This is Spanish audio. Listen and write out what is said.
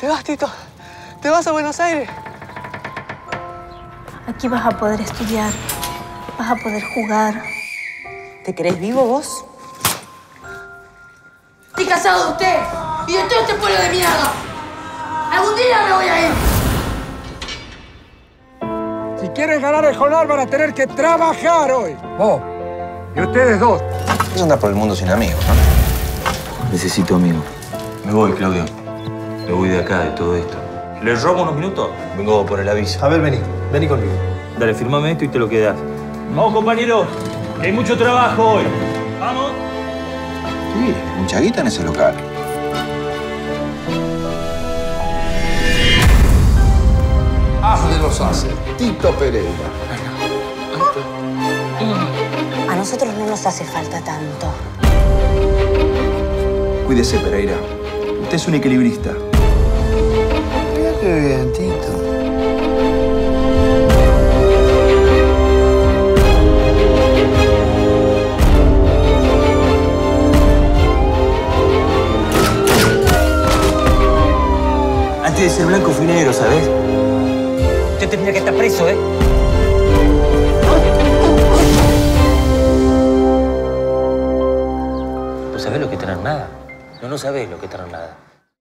vas, Tito? ¿Te vas a Buenos Aires? Aquí vas a poder estudiar, vas a poder jugar. ¿Te crees vivo vos? Estoy cansado de usted y de todo este pueblo de mierda. Algún día me voy a ir. Si quieren ganar el jornal van a tener que trabajar hoy. Vos y ustedes dos. Es andar por el mundo sin amigos, ¿no? Necesito amigos. Me voy, Claudio. Me voy de acá, de todo esto. ¿Les robo unos minutos? Vengo por el aviso. A ver, vení conmigo. Dale, firmame esto y te lo quedas. Vamos, compañeros, que hay mucho trabajo hoy. ¡Vamos! Sí, mucha guita en ese local. Haz de los haces. Tito Pereira. A nosotros no nos hace falta tanto. Cuídese, Pereira. Usted es un equilibrista. Mira qué bien, Tito. Antes de ser blanco fui negro, ¿sabes? Usted tendría que estar preso, ¿eh? ¿No sabés lo que es tener nada? No sabés lo que es tener nada.